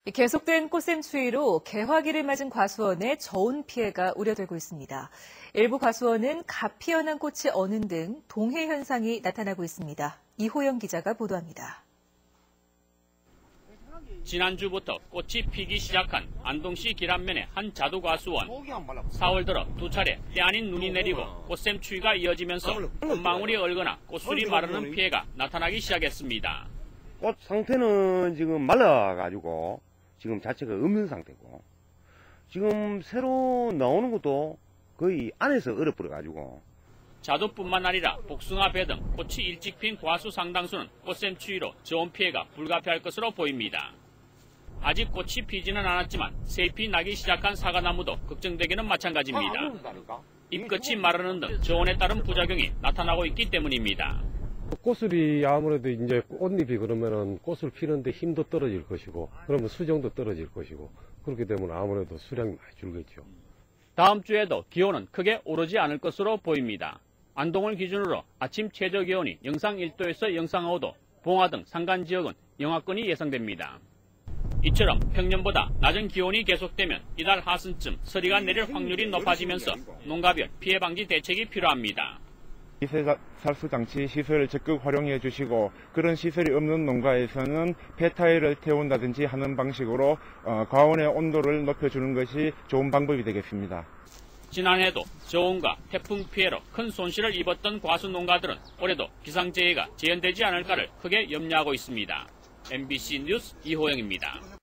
계속된 꽃샘 추위로 개화기를 맞은 과수원에 저온 피해가 우려되고 있습니다. 일부 과수원은 가피연한 꽃이 어는 등 동해 현상이 나타나고 있습니다. 이호영 기자가 보도합니다. 지난주부터 꽃이 피기 시작한 안동시 기란면의 한 자두과수원. 4월 들어 두 차례 때 아닌 눈이 내리고 꽃샘 추위가 이어지면서 꽃망울이 얼거나 꽃술이 마르는 피해가 나타나기 시작했습니다. 꽃 상태는 지금 말라가지고 지금 자체가 없는 상태고, 지금 새로 나오는 것도 거의 안에서 얼어버려가지고. 자두뿐만 아니라 복숭아, 배 등 꽃이 일찍 핀 과수 상당수는 꽃샘 추위로 저온 피해가 불가피할 것으로 보입니다. 아직 꽃이 피지는 않았지만 새잎이 나기 시작한 사과나무도 걱정되기는 마찬가지입니다. 잎끝이 마르는 등 저온에 따른 부작용이 나타나고 있기 때문입니다. 꽃술이 아무래도 이제 꽃잎이 그러면은 꽃을 피는데 힘도 떨어질 것이고, 그러면 수정도 떨어질 것이고, 그렇게 되면 아무래도 수량이 많이 줄겠죠. 다음 주에도 기온은 크게 오르지 않을 것으로 보입니다. 안동을 기준으로 아침 최저 기온이 영상 1도에서 영상 5도, 봉화 등 산간 지역은 영하권이 예상됩니다. 이처럼 평년보다 낮은 기온이 계속되면 이달 하순쯤 서리가 내릴 확률이 높아지면서 농가별 피해 방지 대책이 필요합니다. 미세살수 장치 시설을 적극 활용해 주시고, 그런 시설이 없는 농가에서는 폐타일을 태운다든지 하는 방식으로 과원의 온도를 높여주는 것이 좋은 방법이 되겠습니다. 지난해도 저온과 태풍 피해로 큰 손실을 입었던 과수 농가들은 올해도 기상재해가 재현되지 않을까를 크게 염려하고 있습니다. MBC 뉴스 이호영입니다.